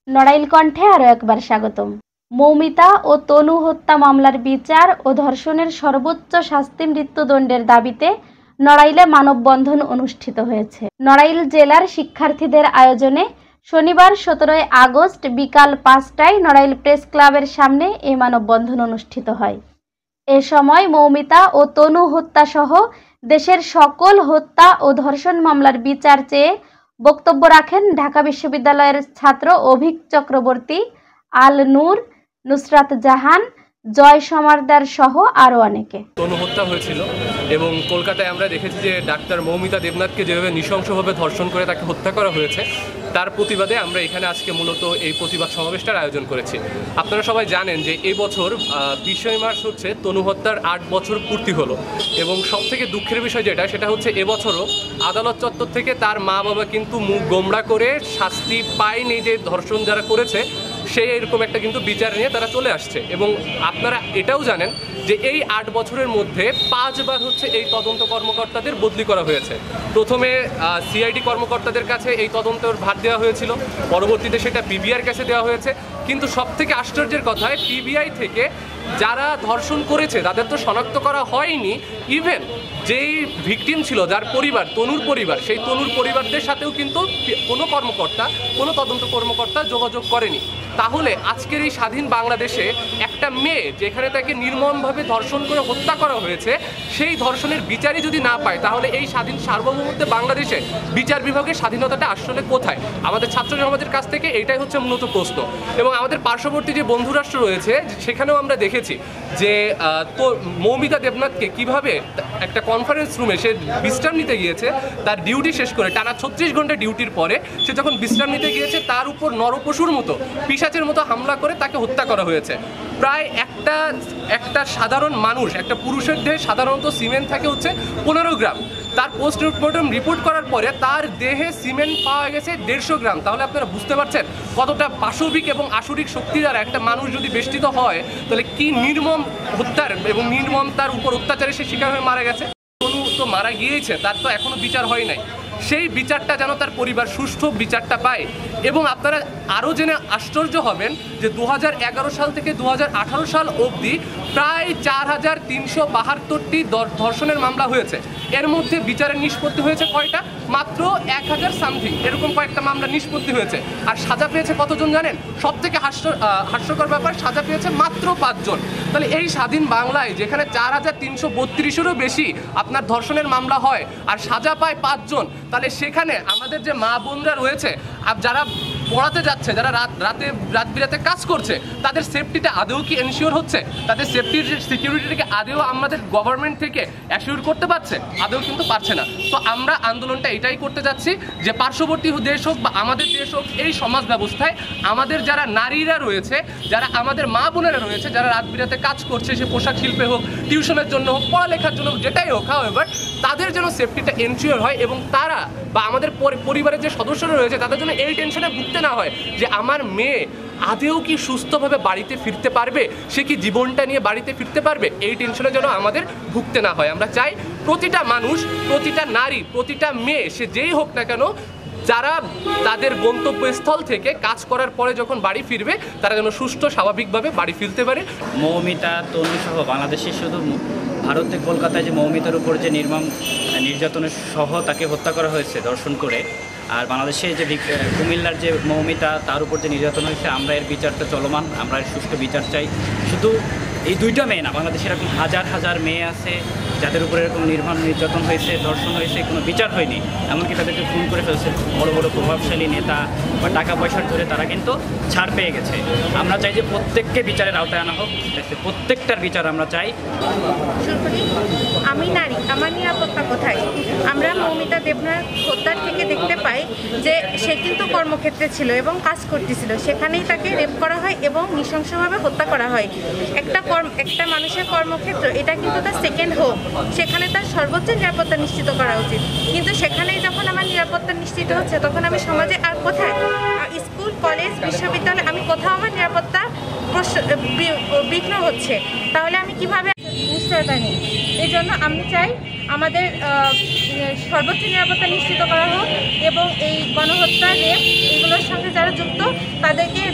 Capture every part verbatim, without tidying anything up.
নড়াইল কণ্ঠে আরও একবার স্বাগতম। মৌমিতা ও তনু হত্যা মামলার বিচার ও ধর্ষণের সর্বোচ্চ শাস্তি মৃত্যুদণ্ডের দাবিতে নড়াইলে মানববন্ধন অনুষ্ঠিত হয়েছে। নড়াইল জেলার শিক্ষার্থীদের আয়োজনে শনিবার সতেরোই আগস্ট বিকাল পাঁচটায় নড়াইল প্রেস ক্লাবের সামনে এই মানববন্ধন অনুষ্ঠিত হয়। এ সময় মৌমিতা ও তনু হত্যাসহ দেশের সকল হত্যা ও ধর্ষণ মামলার বিচার চেয়ে বক্তব্য রাখেন ঢাকা বিশ্ববিদ্যালয়ের ছাত্র অভিক চক্রবর্তী, আল নূর, নুসরাত জাহান, জয় সমারদার সহ আরও অনেকে। তনু হত্যা হয়েছিল এবং কলকাতায় আমরা দেখেছি যে ডাক্তার মৌমিতা দেবনাথকে যেভাবে নৃশংসভাবে ধর্ষণ করে তাকে হত্যা করা হয়েছে, তার প্রতিবাদে আমরা এখানে আজকে মূলত এই প্রতিবাদ সমাবেশটার আয়োজন করেছি। আপনারা সবাই জানেন যে এই বছর বিশে মার্চ হচ্ছে তনু হত্যার আট বছর পূর্তি হলো এবং সবথেকে দুঃখের বিষয় যেটা সেটা হচ্ছে এবছরও আদালত চত্বর থেকে তার মা বাবা কিন্তু মুখ গোমড়া করে শাস্তি পায়নি যে ধর্ষণ যারা করেছে সেই এরকম একটা কিন্তু বিচার নিয়ে তারা চলে আসছে। এবং আপনারা এটাও জানেন যে এই আট বছরের মধ্যে পাঁচবার হচ্ছে এই তদন্ত কর্মকর্তাদের বদলি করা হয়েছে। প্রথমে সিআইডি কর্মকর্তাদের কাছে এই তদন্তের ভার দেওয়া হয়েছিল, পরবর্তীতে সেটা পিবিআইয়ের কাছে দেওয়া হয়েছে। কিন্তু সবথেকে আশ্চর্যের কথায় পিবিআই থেকে যারা ধর্ষণ করেছে তাদের তো শনাক্ত করা হয়নি। ইভেন যেই ভিকটিম ছিল, যার পরিবার তনুর পরিবার, সেই তনুর পরিবারদের সাথেও কিন্তু কোনো কর্মকর্তা কোনো তদন্ত কর্মকর্তা যোগাযোগ করেনি। তাহলে আজকের এই স্বাধীন বাংলাদেশে একটা মেয়ে যেখানে তাকে নির্মমভাবে ধর্ষণ করে হত্যা করা হয়েছে, সেই ধর্ষণের বিচারই যদি না পায়, তাহলে এই স্বাধীন সার্বভৌমত্বে বাংলাদেশে বিচার বিভাগের স্বাধীনতাটা আসলে কোথায়? আমাদের ছাত্র সমাজের কাছ থেকে এটাই হচ্ছে মূলত প্রশ্ন। এবং আমাদের পার্শ্ববর্তী যে বন্ধুরাষ্ট্র রয়েছে সেখানেও আমরা দেখেছি যে তো মৌমিতা দেবনাথকে কিভাবে একটা কনফারেন্স রুমে সে বিশ্রাম নিতে গিয়েছে, তার ডিউটি শেষ করে টানা ছত্রিশ ঘন্টা ডিউটির পরে সে যখন বিশ্রাম নিতে গিয়েছে তার উপর নরপশুর মতো পিশাচের মতো হামলা করে তাকে হত্যা করা হয়েছে। প্রায় একটা একটা সাধারণ মানুষ, একটা পুরুষের দেহে সাধারণত সিমেন্ট থাকে হচ্ছে পনেরো গ্রাম, তার পোস্টমর্টম রিপোর্ট করার পরে তার দেহে সিমেন্ট পাওয়া গেছে দেড়শো গ্রাম। তাহলে আপনারা বুঝতে পারছেন কতটা পাশবিক এবং আসরিক শক্তি দ্বারা একটা মানুষ যদি বেষ্টিত হয়, তাহলে কি নির্মম হত্যার এবং নির্মম তার উপর অত্যাচারে সে শিকার হয়ে মারা গেছে। তনু তো মারা গিয়েছে, তার তো এখনো বিচার হয় নাই। সেই বিচারটা যেন তার পরিবার সুষ্ঠু বিচারটা পায়। এবং আপনারা আরও জেনে আশ্চর্য হবেন যে দু হাজার এগারো সাল থেকে দু হাজার আঠারো সাল অবধি প্রায় চার হাজার তিনশো বাহাত্তরটি ধর্ষণের মামলা হয়েছে। এর মধ্যে বিচারের নিষ্পত্তি হয়েছে কয়টা? মাত্র এক হাজার সামথিং, এরকম কয়েকটা মামলা নিষ্পত্তি হয়েছে। আর সাজা পেয়েছে কতজন জানেন? সব থেকে হাস্য হাস্যকর ব্যাপার, সাজা পেয়েছে মাত্র পাঁচজন। তাহলে এই স্বাধীন বাংলায় যেখানে চার হাজার তিনশো বত্রিশেরও বেশি আপনার ধর্ষণের মামলা হয় আর সাজা পায় পাঁচজন, তাহলে সেখানে আমাদের যে মা বোনরা রয়েছে আর যারা পড়াতে যাচ্ছে, যারা রাত রাতে রাত বিরাতে কাজ করছে, তাদের সেফটিটা আদৌ কি এনশিওর হচ্ছে? তাদের সেফটির সিকিউরিটিটাকে আদৌ আমাদের গভর্নমেন্ট থেকে অ্যাসিওর করতে পারছে? আদৌ কিন্তু পারছে না। তো আমরা আন্দোলনটা এটাই করতে যাচ্ছি যে পার্শ্ববর্তী দেশ হোক বা আমাদের দেশ হোক, এই সমাজ ব্যবস্থায় আমাদের যারা নারীরা রয়েছে, যারা আমাদের মা বোনেরা রয়েছে, যারা রাত বিরাতে কাজ করছে, সে পোশাক শিল্পে হোক, টিউশনের জন্য হোক, পড়ালেখার জন্য হোক, যেটাই হোক, হাউএভার তাদের যেন সেফটিটা এনশিওর হয় এবং তারা বা আমাদের পরিবারের যে সদস্যরা রয়েছে তাদের জন্য এই টেনশনে ভুগতে না হয় যে আমার মেয়ে আদেও কি সুস্থভাবে বাড়িতে ফিরতে পারবে, সে কি জীবনটা নিয়ে বাড়িতে ফিরতে পারবে, এই টেনশনে যেন আমাদের ভুগতে না হয়। আমরা চাই প্রতিটা মানুষ, প্রতিটা নারী, প্রতিটা মেয়ে, সে যেই হোক না কেন, যারা তাদের গন্তব্যস্থল থেকে কাজ করার পরে যখন বাড়ি ফিরবে তারা যেন সুস্থ স্বাভাবিকভাবে বাড়ি ফিরতে পারে। মৌমিতা, তনু সহ বাংলাদেশে শুধু ভারতে কলকাতায় যে মৌমিতার উপর যে নির্মম নির্যাতনের সহ তাকে হত্যা করা হয়েছে ধর্ষণ করে, আর বাংলাদেশে যে কুমিল্লার যে মৌমিতা তার উপর যে নির্যাতন হয়েছে, আমরা এর বিচারটা চলমান, আমরা এর সুষ্ঠু বিচার চাই। শুধু এই দুইটা মেয়ে না, বাংলাদেশে এরকম হাজার হাজার মেয়ে আছে যাদের উপরে এরকম নির্মম নির্যাতন হয়েছে, ধর্ষণ হয়েছে, কোনো বিচার হয়নি। এমনকি তাদেরকে খুন করে ফেলছে বড় বড় প্রভাবশালী নেতা বা টাকা পয়সার ধরে তারা কিন্তু ছাড় পেয়ে গেছে। আমরা চাই যে প্রত্যেককে বিচারের আওতায় আনা হোক, প্রত্যেকটার বিচার আমরা চাই। আমি নারী, আমার নিরাপত্তা কোথায়? আমরা মৌমিতা দেবনাথ হত্যার থেকে দেখতে পাই যে সে কিন্তু কর্মক্ষেত্রে ছিল এবং কাজ করতেছিল, সেখানেই তাকে রেপ করা হয় এবং নৃশংসভাবে হত্যা করা হয়। একটা কর্ম একটা মানুষের কর্মক্ষেত্র, এটা কিন্তু তার সেকেন্ড হোম, সেখানে তার সর্বোচ্চ নিরাপত্তা নিশ্চিত করা উচিত। কিন্তু সেখানেই যখন আমার নিরাপত্তা নিশ্চিত হচ্ছে, তখন আমি সমাজে আর কোথায়? স্কুল, কলেজ, বিশ্ববিদ্যালয়, আমি কোথাও আমার নিরাপত্তা বিঘ্ন হচ্ছে, তাহলে আমি কিভাবে নিশ্চয়তা নিই? এই জন্য আমি চাই আমাদের সর্বোচ্চ নিরাপত্তা নিশ্চিত করা হোক এবং এই গণহত্যা, রেপ, এগুলোর সঙ্গে যারা যুক্ত তাদেরকে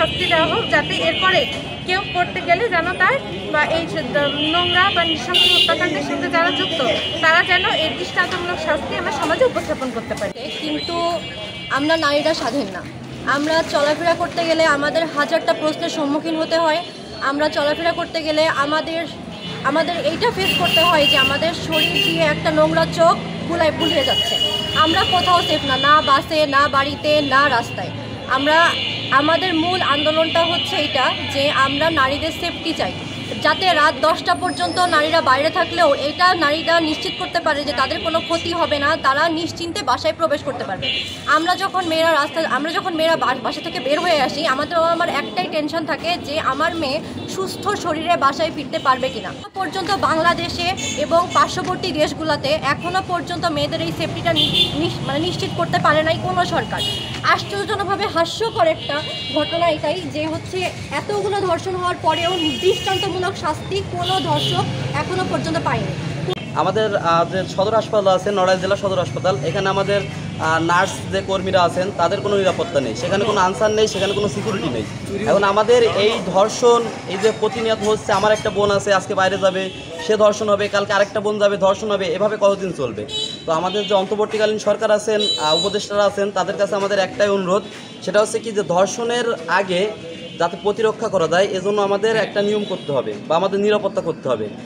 শাস্তি দেওয়া হোক, যাতে এরপরে কেউ করতে গেলে যেন তার বা এই নোংরা বা নৃশংস হত্যাকাণ্ডের সঙ্গে যারা যুক্ত তারা যেন এর দৃষ্টান্তমূলক শাস্তি আমরা সমাজে উপস্থাপন করতে পারি। কিন্তু আমরা নারীরা স্বাধীন না। আমরা চলাফেরা করতে গেলে আমাদের হাজারটা প্রশ্নের সম্মুখীন হতে হয়। আমরা চলাফেরা করতে গেলে আমাদের আমাদের এইটা ফেস করতে হয় যে আমাদের শরীর দিয়ে একটা নোংরা চোখ বুলায় বুলিয়ে যাচ্ছে। আমরা কোথাও সেফ না, না বাসে, না বাড়িতে, না রাস্তায়। আমরা আমাদের মূল আন্দোলনটা হচ্ছে এটা যে আমরা নারীদের সেফটি চাই, যাতে রাত দশটা পর্যন্ত নারীরা বাইরে থাকলেও এটা নারীরা নিশ্চিত করতে পারে যে তাদের কোনো ক্ষতি হবে না, তারা নিশ্চিন্তে বাসায় প্রবেশ করতে পারবে। আমরা যখন মেয়েরা রাস্তা আমরা যখন মেয়েরা বাসা থেকে বের হয়ে আসি, আমাদের আমার একটাই টেনশন থাকে যে আমার মেয়ে সুস্থ শরীরে বাসায় ফিরতে পারবে কিনা। পর্যন্ত বাংলাদেশে এবং পার্শ্ববর্তী দেশগুলোতে এখনও পর্যন্ত মেয়েদের এই সেফটিটা মানে নিশ্চিত করতে পারে নাই কোনো সরকার। আশ্চর্যজনকভাবে হাস্যকর একটা ঘটনা এটাই যে হচ্ছে এতগুলো ধর্ষণ হওয়ার পরেও দৃষ্টান্তমূলক শাস্তি কোনো ধর্ষক এখনো পর্যন্ত পায়নি। আমাদের যে সদর হাসপাতাল আছে, নড়াইল জেলা সদর হাসপাতাল, এখানে আমাদের নার্স যে কর্মীরা আছেন তাদের কোনো নিরাপত্তা নেই, সেখানে কোনো আনসার নেই, সেখানে কোনো সিকিউরিটি নেই। এখন আমাদের এই ধর্ষণ এই যে প্রতিনিয়ত হচ্ছে, আমার একটা বোন আছে আজকে বাইরে যাবে, সে ধর্ষণ হবে, কালকে আরেকটা বোন যাবে, ধর্ষণ হবে, এভাবে কতদিন চলবে? তো আমাদের যে অন্তর্বর্তীকালীন সরকার আছেন, উপদেষ্টারা আছেন, তাদের কাছে আমাদের একটাই অনুরোধ, সেটা হচ্ছে কি যে ধর্ষণের আগে যাতে প্রতিরক্ষা করা যায়, এজন্য আমাদের একটা নিয়ম করতে হবে বা আমাদের নিরাপত্তা করতে হবে।